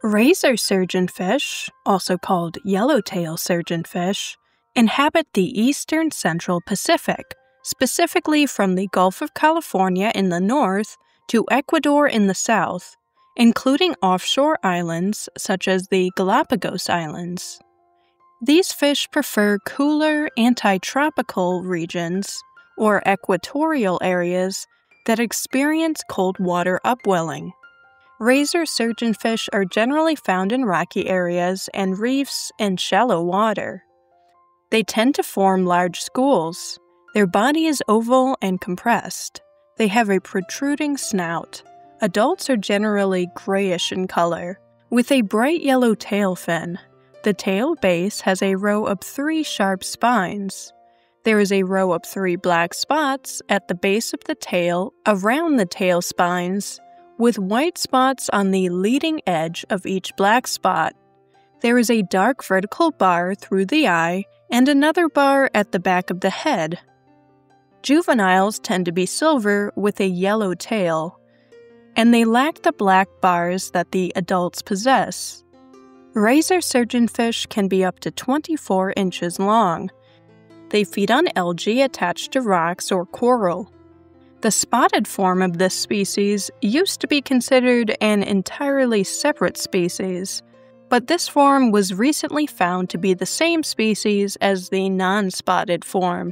Razor surgeonfish, also called yellowtail surgeonfish, inhabit the eastern central Pacific, specifically from the Gulf of California in the north to Ecuador in the south, including offshore islands such as the Galápagos Islands. These fish prefer cooler, anti-tropical regions, or equatorial areas, that experience cold water upwelling. Razor surgeonfish are generally found in rocky areas and reefs in shallow water. They tend to form large schools. Their body is oval and compressed. They have a protruding snout. Adults are generally grayish in color, with a bright yellow tail fin. The tail base has a row of 3 sharp spines. There is a row of 3 black spots at the base of the tail around the tail spines, with white spots on the leading edge of each black spot. There is a dark vertical bar through the eye and another bar at the back of the head. Juveniles tend to be silver with a yellow tail, and they lack the black bars that the adults possess. Razor surgeonfish can be up to 24 inches long. They feed on algae attached to rocks or coral. The spotted form of this species used to be considered an entirely separate species, but this form was recently found to be the same species as the non-spotted form.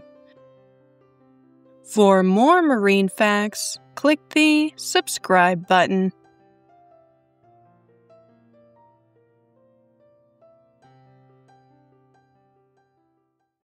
For more marine facts, click the subscribe button.